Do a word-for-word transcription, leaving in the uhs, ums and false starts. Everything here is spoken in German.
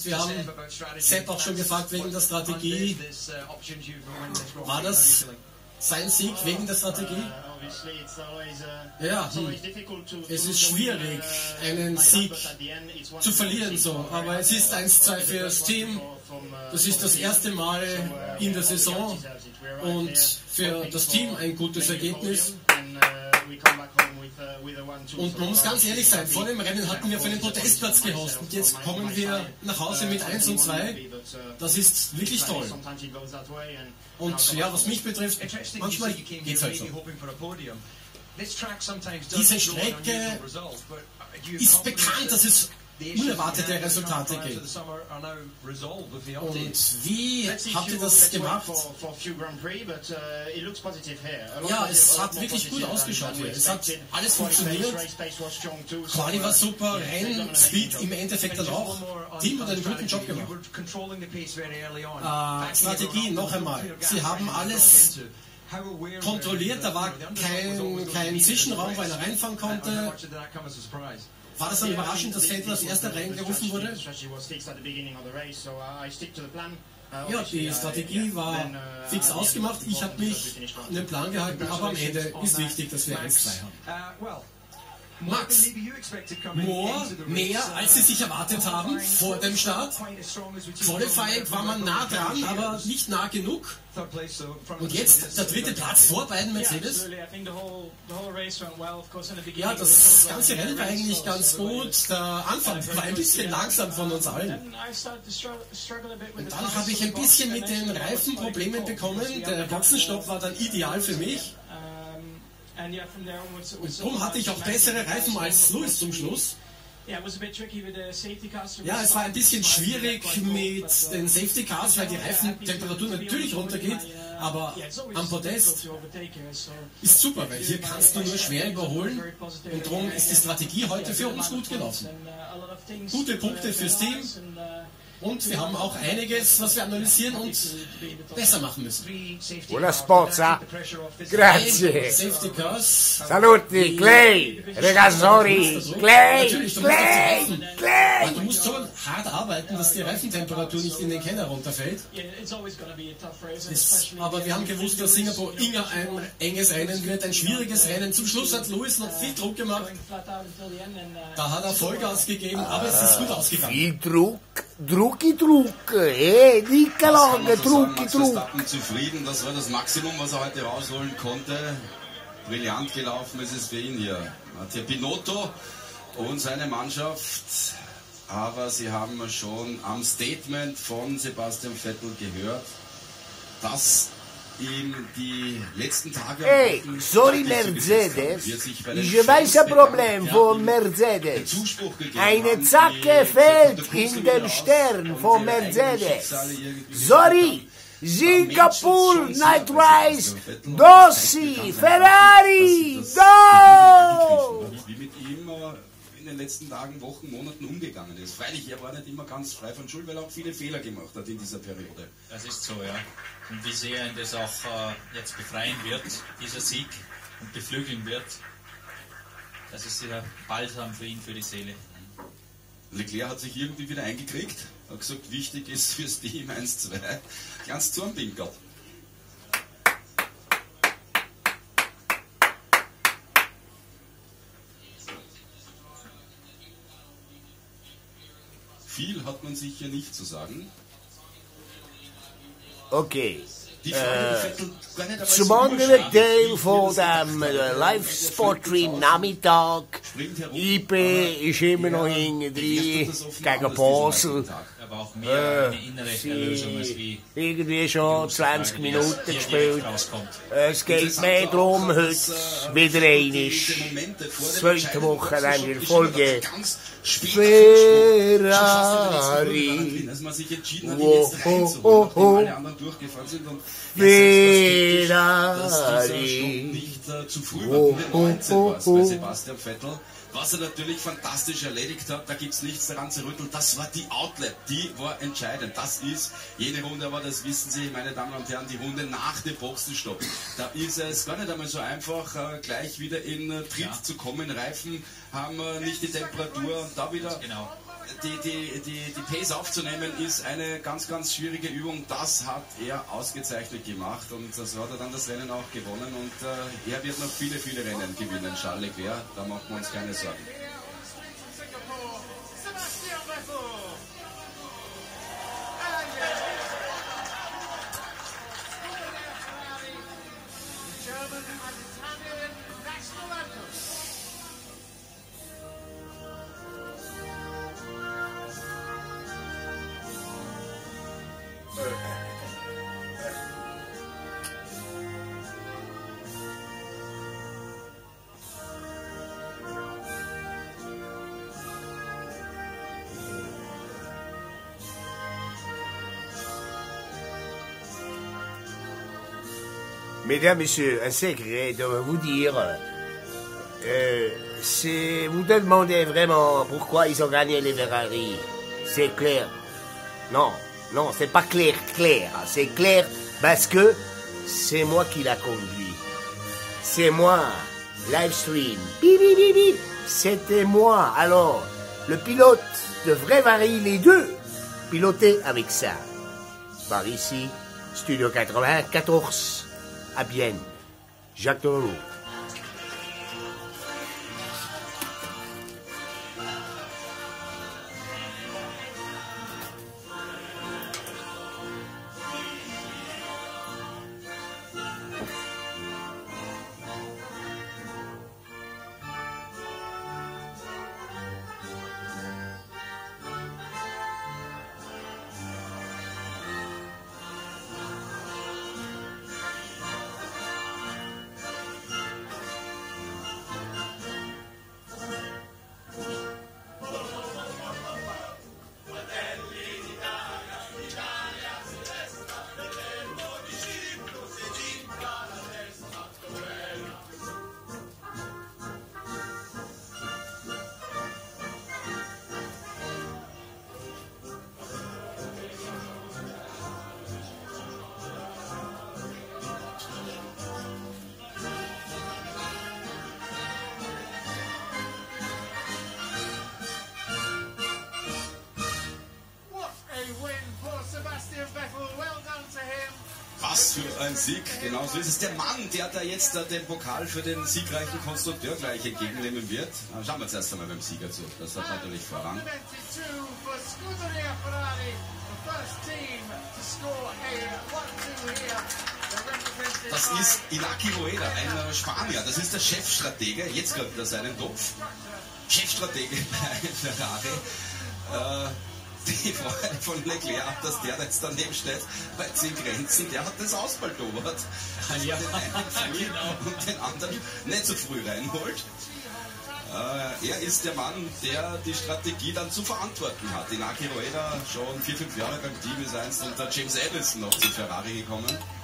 Und wir haben Sepp auch schon gefragt wegen der Strategie. War das sein Sieg wegen der Strategie? Ja, hm. Es ist schwierig, einen Sieg zu verlieren, so. Aber es ist eins zwei für das Team. Das ist das erste Mal in der Saison und für das Team ein gutes Ergebnis. Und man muss ganz ehrlich sein, vor dem Rennen hatten wir für den Podestplatz gehofft und jetzt kommen wir nach Hause mit eins und zwei. Das ist wirklich toll. Und ja, was mich betrifft, manchmal geht es halt so. Diese Strecke ist bekannt, dass es unerwartete Resultate gibt. Und wie habt ihr das gemacht? Ja, es hat wirklich gut ausgeschaut hier. Es hat alles funktioniert. Quali war super, Rennspeed im Endeffekt dann auch. Team hat einen guten Job gemacht. Äh, Strategie noch einmal. Sie haben alles kontrolliert, da war kein, kein Zwischenraum, weil er reinfahren konnte. War das dann überraschend, dass Vettel als erster reingerufen wurde? Ja, die Strategie war fix ausgemacht. Ich habe mich an den Plan gehalten, aber am Ende ist wichtig, dass wir eins zwei haben. Max, Moore mehr als sie sich erwartet haben vor dem Start. Qualifying war man nah dran, aber nicht nah genug. Und jetzt der dritte Platz vor beiden Mercedes. Ja, das ganze Rennen war eigentlich ganz gut. Der Anfang war ein bisschen langsam von uns allen. Und dann habe ich ein bisschen mit den Reifenproblemen bekommen. Der Boxenstopp war dann ideal für mich. Und darum hatte ich auch bessere Reifen als Lewis zum Schluss. Ja, es war ein bisschen schwierig mit den Safety Cars, weil die Reifentemperatur natürlich runtergeht, aber am Podest ist super, weil hier kannst du nur schwer überholen und darum ist die Strategie heute für uns gut gelaufen. Gute Punkte fürs Team. Und wir haben auch einiges, was wir analysieren und besser machen müssen. Buona spozza. Grazie. Safety Cars. Saluti, Clay, Regazzori, Clay, Natürlich, du Clay, musst auf die Reifen. Clay. Du musst so hart arbeiten, dass die Reifentemperatur nicht in den Keller runterfällt. Es, aber wir haben gewusst, dass Singapur immer ein enges Rennen wird, ein schwieriges Rennen. Zum Schluss hat Lewis noch viel Druck gemacht. Da hat er Vollgas gegeben, aber es ist gut ausgegangen. Viel Druck. Drucki, Druck, eh, nicht lange, Drucki, Druck. Verstappen zufrieden, das war das Maximum, was er heute rausholen konnte. Brillant gelaufen ist es für ihn hier. Mattia Binotto und seine Mannschaft, aber sie haben schon am Statement von Sebastian Vettel gehört, dass ihm die letzten Tage... Hey, sorry Mercedes, ich weiß ein Problem von Mercedes. Eine Zacke fehlt in dem Stern von Mercedes. Sorry, Singapore Night Race, Dossi, Ferrari, do! Wie mit ihm in den letzten Tagen, Wochen, Monaten umgegangen ist. Freilich, er war nicht immer ganz frei von Schuld, weil er auch viele Fehler gemacht hat in dieser Periode. Das ist so, ja. Und wie sehr ihn das auch äh, jetzt befreien wird, dieser Sieg, und beflügeln wird, das ist sicher balsam für ihn, für die Seele. Leclerc hat sich irgendwie wieder eingekriegt, hat gesagt, wichtig ist fürs Team eins zwei, ganz zornpinkert. Viel hat man sicher nicht zu sagen. Okay. Äh, zum anderen Teil von dem äh, Live-Sport-Stream Nachmittag. I P ist immer noch hinten drin gegen Basel. Aber auch mehr eine innere Erlösung als wie irgendwie schon zwanzig Minuten gespielt. Es geht mehr darum, heute wieder einmal. Zweite Woche dann in Folge. Ferrari. Als man sich entschieden hat, Oh, jetzt oh, reinzuholen, oh, nachdem oh. alle anderen durchgefallen sind. Und Ferrari. dass dieser Stopp nicht äh, zu früh war, Oh, Runde neunzehn oh, war es oh, bei oh. Sebastian Vettel. Was er natürlich fantastisch erledigt hat, da gibt es nichts daran zu rütteln. Das war die Outlet, die war entscheidend. Das ist jene Runde, aber das wissen Sie, meine Damen und Herren, die Runde nach dem Boxenstopp. Da ist es gar nicht einmal so einfach, äh, gleich wieder in äh, Tritt ja. zu kommen. Reifen haben äh, nicht die Temperatur und da wieder... Genau. die, die, die, die Pace aufzunehmen ist eine ganz, ganz schwierige Übung. Das hat er ausgezeichnet gemacht und so hat er dann das Rennen auch gewonnen. Und äh, er wird noch viele, viele Rennen gewinnen, Charles Leclerc. Da machen wir uns keine Sorgen. Mesdames, Messieurs, un secret de vous dire, euh, c'est, vous demandez vraiment pourquoi ils ont gagné les Ferrari. C'est clair. Non, non, c'est pas clair, clair. C'est clair parce que c'est moi qui l'a conduit. C'est moi, livestream. Bip, bip, bip, bip. C'était moi. Alors, le pilote de vrai Ferrari, les deux, piloté avec ça. Par ici, Studio quatre-vingt-quatorze. À Bienne, Jacques Delarue. Was für ein Sieg, genau so ist es. Der Mann, der da jetzt den Pokal für den siegreichen Konstrukteur gleich entgegennehmen wird. Schauen wir zuerst einmal beim Sieger zu, das hat natürlich Vorrang. Das ist Iñaki Rueda, ein Spanier, das ist der Chefstratege, jetzt kriegt er seinen Topf. Chefstratege bei Ferrari. Äh, Die Freude von Leclerc, dass der jetzt daneben steht, bei zehn Grenzen, der hat das ausbaldobert. Also ja, den einen früh genau. Und den anderen nicht so früh reinholt. Äh, er ist der Mann, der die Strategie dann zu verantworten hat. Iñaki Rueda, schon vier, fünf Jahre beim Team, ist einst unter James Allison noch zu Ferrari gekommen.